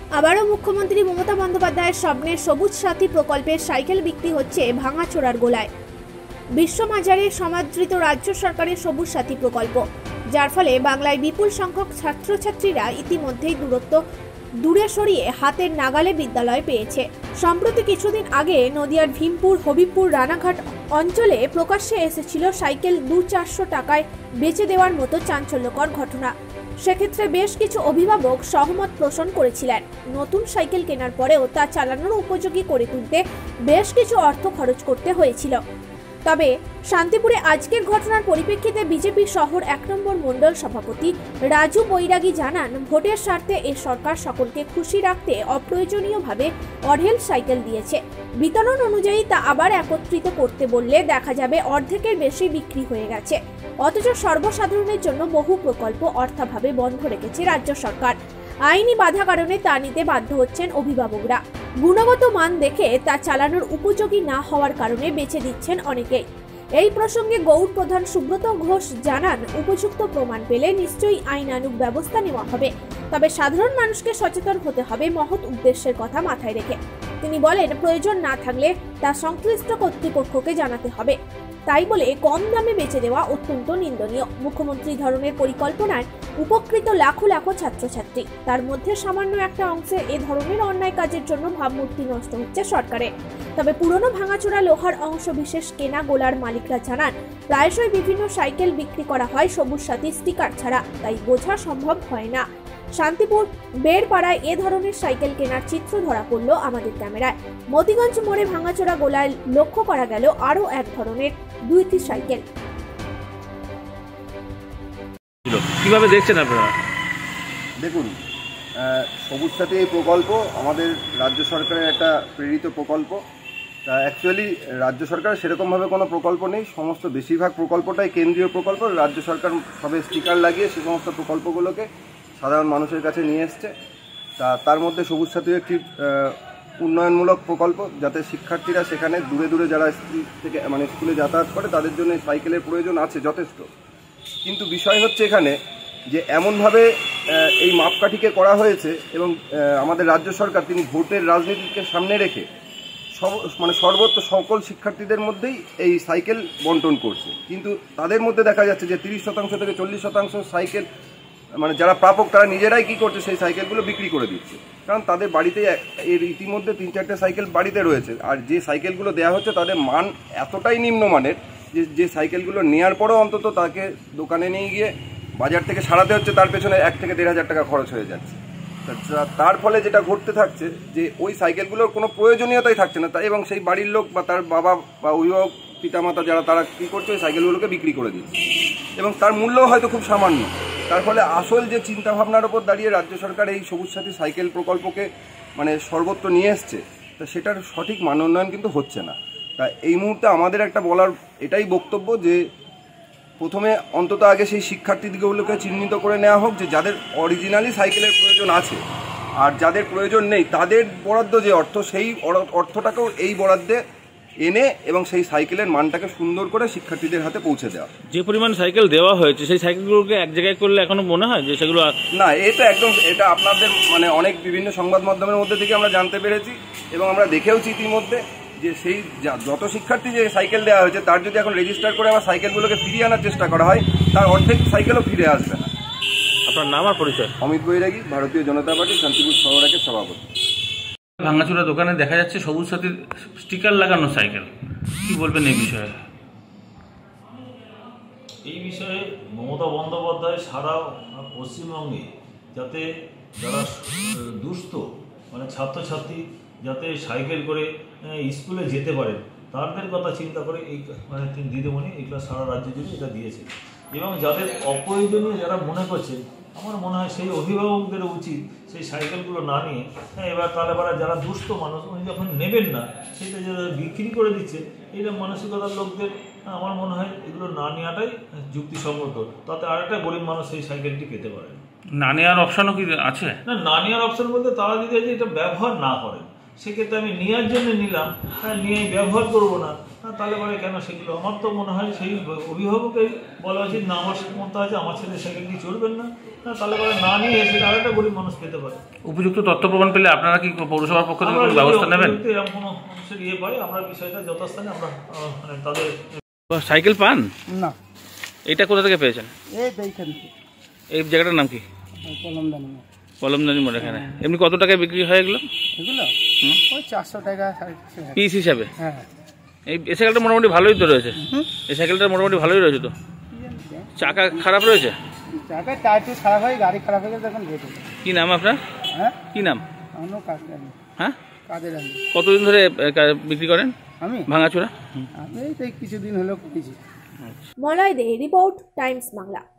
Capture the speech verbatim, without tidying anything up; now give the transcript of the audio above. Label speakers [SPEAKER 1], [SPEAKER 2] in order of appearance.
[SPEAKER 1] আবারও মুখ্যমন্ত্রী মমতা বন্দ্যোপাধ্যায়ের স্বপ্নের সবুজ সাথী প্রকল্পের সাইকেল বিক্রি হচ্ছে ভাঙাচোরার গোলায়। বিশ্ববাজারে সমাদৃত রাজ্য সরকারের সবুজ সাথী প্রকল্প, যার ফলে বাংলায় বিপুল সংখ্যক ছাত্রছাত্রীরা ইতিমধ্যেই দূরত্ব দূরে সরিয়ে হাতের নাগালে বিদ্যালয় পেয়েছে। সম্প্রতি কিছুদিন আগে নদিয়ার ভীমপুর, হবিবপুর, রানাঘাট অঞ্চলে প্রকাশ্যে এসেছিল সাইকেল দু চারশো টাকায় বেচে দেওয়ার মতো চাঞ্চল্যকর ঘটনা। সেক্ষেত্রে বেশ কিছু অভিভাবক সহমত পোষণ করেছিলেন। নতুন সাইকেল কেনার পরেও তা চালানোর উপযোগী করে তুলতে বেশ কিছু অর্থ খরচ করতে হয়েছিল। তবে শান্তিপুরে আজকের ঘটনার পরিপ্রেক্ষিতে বিজেপি শহর এক নম্বর মণ্ডল সভাপতি রাজু বৈরাগী জানান, ভোটের স্বার্থে এ সরকার সকলকে খুশি রাখতে অপ্রয়োজনীয়ভাবে অঢেল সাইকেল দিয়েছে। বিতরণ অনুযায়ী তা আবার একত্রিত করতে বললে দেখা যাবে অর্ধেকের বেশি বিক্রি হয়ে গেছে। অথচ সর্বসাধারণের জন্য বহু প্রকল্প অর্থাভাবে বন্ধ রেখেছে রাজ্য সরকার। আইনি বাধা কারণে তা নিতে বাধ্য হচ্ছেন অভিভাবকরা। গুণগত মান দেখে তা চালানোর উপযোগী না হওয়ার কারণে বেচে দিচ্ছেন অনেকেই। এই প্রসঙ্গে গৌড় প্রধান সুব্রত ঘোষ জানান, উপযুক্ত প্রমাণ পেলে নিশ্চয়ই আইনানুগ ব্যবস্থা নেওয়া হবে। তবে সাধারণ মানুষকে সচেতন হতে হবে মহৎ উদ্দেশ্যের কথা মাথায় রেখে। তিনি বলেন, প্রয়োজন না থাকলে তা সংশ্লিষ্ট কর্তৃপক্ষকে জানাতে হবে। তাই বলে কম দামে বেচে দেওয়া অত্যন্ত নিন্দনীয়। মুখ্যমন্ত্রী ধরনের পরিকল্পনায় উপকৃত লাখো লাখো ছাত্রছাত্রী, তার মধ্যে সামান্য একটা অংশে এ ধরনের অন্যায় কাজের জন্য ভাবমূর্তি নষ্ট হচ্ছে সরকারের। তবে পুরনো ভাঙাচোরা লোহার অংশ বিশেষ কেনা গোলার মালিকরা জানান, প্রায়শই বিভিন্ন সাইকেল বিক্রি করা হয় সবুজ সাথী স্টিকার ছাড়া, তাই বোঝা সম্ভব হয় না। শান্তিপুর বেড়পাড়ায় এ ধরনের সাইকেল কেনার চিত্র ধরা পড়ল আমাদের ক্যামেরায়। মতিগঞ্জ মোড়ে ভাঙাচোরা গোলায় লক্ষ্য করা গেল আরও এক ধরনের দুইটি সাইকেল।
[SPEAKER 2] কিভাবে দেখছেন আপনারা?
[SPEAKER 3] দেখুন, সবুজ সাথী এই প্রকল্প আমাদের রাজ্য সরকারের একটা প্রেরিত প্রকল্প। তা অ্যাকচুয়ালি রাজ্য সরকারের সেরকমভাবে কোনো প্রকল্প নেই, সমস্ত বেশিরভাগ প্রকল্পটাই কেন্দ্রীয় প্রকল্প। রাজ্য সরকার সবে স্টিকার লাগিয়ে সে সমস্ত প্রকল্পগুলোকে সাধারণ মানুষের কাছে নিয়ে এসছে। তা তার মধ্যে সবুজ সাথী একটি উন্নয়নমূলক প্রকল্প, যাতে শিক্ষার্থীরা সেখানে দূরে দূরে যারা স্কুল থেকে মানে স্কুলে যাতায়াত করে তাদের জন্য সাইকেলের প্রয়োজন আছে যথেষ্ট। কিন্তু বিষয় হচ্ছে এখানে যে এমনভাবে এই মাপকাঠিকে করা হয়েছে এবং আমাদের রাজ্য সরকার তিনি ভোটের রাজনীতিকে সামনে রেখে সব মানে সর্বত্র সকল শিক্ষার্থীদের মধ্যেই এই সাইকেল বন্টন করছে। কিন্তু তাদের মধ্যে দেখা যাচ্ছে যে তিরিশ শতাংশ থেকে চল্লিশ শতাংশ সাইকেল মানে যারা প্রাপক তারা নিজেরাই কী করছে, সেই সাইকেলগুলো বিক্রি করে দিচ্ছে। কারণ তাদের বাড়িতে এর ইতিমধ্যে তিন চারটে সাইকেল বাড়িতে রয়েছে, আর যে সাইকেলগুলো দেওয়া হচ্ছে তাদের মান এতটাই নিম্নমানের যে যে সাইকেলগুলো নেওয়ার পরেও অন্তত তাকে দোকানে নিয়ে গিয়ে বাজার থেকে সারাতে হচ্ছে, তার পেছনে এক থেকে দেড় হাজার টাকা খরচ হয়ে যাচ্ছে। তার ফলে যেটা ঘটতে থাকছে যে ওই সাইকেলগুলোর কোনো প্রয়োজনীয়তাই থাকছে না, তাই এবং সেই বাড়ির লোক বা তার বাবা বা অভিভাবক পিতামাতা যারা তারা কী করছে, ওই সাইকেলগুলোকে বিক্রি করে দিচ্ছে এবং তার মূল্যও হয়তো খুব সামান্য। তার ফলে আসল যে চিন্তাভাবনার ওপর দাঁড়িয়ে রাজ্য সরকার এই সবুজ সাথী সাইকেল প্রকল্পকে মানে সর্বত্র নিয়ে এসছে, তা সেটার সঠিক মান উন্নয়ন কিন্তু হচ্ছে না। তা এই মুহূর্তে আমাদের একটা বলার এটাই বক্তব্য যে প্রথমে অন্তত আগে সেই শিক্ষার্থীগুলোকে চিহ্নিত করে নেওয়া হোক যে যাদের অরিজিনালি সাইকেলের প্রয়োজন আছে, আর যাদের প্রয়োজন নেই তাদের বরাদ্দ যে অর্থ, সেই অর্থটাকেও এই বরাদ্দে এনে এবং সেই সাইকেলের মানটাকে সুন্দর করে শিক্ষার্থীদের হাতে পৌঁছে দেওয়া।
[SPEAKER 2] যে পরিমাণ সাইকেল দেওয়া হয়েছে সেই সাইকেলগুলোকে এক জায়গায় করলে এখনো মনে হয় যে সেগুলো
[SPEAKER 3] না, এটা একদম এটা আপনাদের মানে অনেক বিভিন্ন সংবাদ মাধ্যমের মধ্যে থেকে আমরা জানতে পেরেছি এবং আমরা দেখেওছি ইতিমধ্যে যে সেই যত শিক্ষার্থী যে সাইকেল দেওয়া হয়েছে তার যদি এখন রেজিস্টার করে আবার সাইকেলগুলোকে ফিরিয়ে আনার চেষ্টা করা হয়, তার অর্ধেক সাইকেলও ফিরে আসবে না।
[SPEAKER 2] আপনার নাম আর পরিচয়?
[SPEAKER 3] অমিত বৈরাগী, ভারতীয় জনতা পার্টি শান্তিপুর শহর একের সভাপতি।
[SPEAKER 2] ভাঙাচোরা দোকানে দেখা যাচ্ছে সবুজ সাথীর স্টিকার লাগানো সাইকেল, কি বলবেন এই বিষয়ে?
[SPEAKER 4] এই বিষয়ে মমতা বন্দ্যোপাধ্যায় সারা পশ্চিমবঙ্গে যাতে যারা দুস্থ মানে ছাত্রছাত্রী যাতে সাইকেল করে স্কুলে যেতে পারেন তাদের কথা চিন্তা করে এই মানে তিনি দিদিমণি এগুলো সারা রাজ্য জুড়ে এটা দিয়েছে। এবং যাদের অপ্রয়োজনীয় যারা মনে করছেন, আমার মনে হয় সেই অভিভাবকদের উচিত সেই সাইকেলগুলো না নিয়ে হ্যাঁ এবার তাহলে এবার যারা দুস্থ মানুষ উনি যখন নেবেন না সেটা যারা বিক্রি করে দিচ্ছে, এইরকম মানসিকতার লোকদের আমার মনে হয় এগুলো না নেওয়াটাই যুক্তিসঙ্গত। তাতে আরেকটা গরিব মানুষ সেই সাইকেলটি পেতে পারে।
[SPEAKER 2] না নেওয়ার অপশানও কি আছে?
[SPEAKER 4] না, না নেওয়ার অপশান বলতে তারা যদি এটা ব্যবহার না করেন, সেক্ষেত্রে আমি নেওয়ার জন্য নিলাম, হ্যাঁ নিয়ে ব্যবহার করবো না, তাহলে পরে কেন সেগুলো? আমার তো মনে হয় সেই অভিভাবকের বলা উচিত না, আমার মতো আছে আমার ছেলে সাইকেল নিয়ে চলবেন না, তাহলে পরে না নিয়ে এসে আরেকটা গরিব মানুষ পেতে পারে।
[SPEAKER 2] উপযুক্ত তথ্য প্রমাণ পেলে আপনারা কি পৌরসভার পক্ষ থেকে
[SPEAKER 4] আমরা
[SPEAKER 2] কোনো
[SPEAKER 4] যদি
[SPEAKER 2] ব্যবস্থা নেবেন?
[SPEAKER 4] উপযুক্ত এরকম কোনো মানুষের ইয়ে পাই, আমরা বিষয়টা যথাস্থানে আমরা আহ, মানে তাদের
[SPEAKER 2] সাইকেল পান?
[SPEAKER 5] না,
[SPEAKER 2] এটা কোথা থেকে পেয়েছেন?
[SPEAKER 5] এই তো এইখান থেকে
[SPEAKER 2] এই জায়গাটার নাম কি?
[SPEAKER 5] কলমদানি।
[SPEAKER 2] কলমদানি মোড়। এখানে এমনি কত টাকায় বিক্রি হয় এগুলো?
[SPEAKER 5] এগুলো
[SPEAKER 2] হুম।
[SPEAKER 5] ওই চারশো টাকা সাড়ে চারশো টাকা।
[SPEAKER 2] পিস হিসাবে?
[SPEAKER 5] হ্যাঁ,
[SPEAKER 2] এই এই সাইকেলটা মোটামুটি ভালোই তো রয়েছে। এই সাইকেলটা মোটামুটি ভালোই রয়েছে তো। চাকা খারাপ রয়েছে?
[SPEAKER 5] টাকায় টায়ার টু খারাপ হয়, গাড়ি খারাপ হয়ে গেলে তখন রেটে।
[SPEAKER 2] কি নাম আপনার?
[SPEAKER 5] হ্যাঁ,
[SPEAKER 2] কি নাম?
[SPEAKER 5] আমিও কাজ জানি,
[SPEAKER 2] হ্যাঁ,
[SPEAKER 5] কাজে জানি।
[SPEAKER 2] কতদিন ধরে এ, কা- বিক্রি করেন
[SPEAKER 5] আমি
[SPEAKER 2] ভাঙাচোরা?
[SPEAKER 5] আমি এই তো কিছুদিন হলো কিছু।
[SPEAKER 1] Malay Dey, report Times Bangla.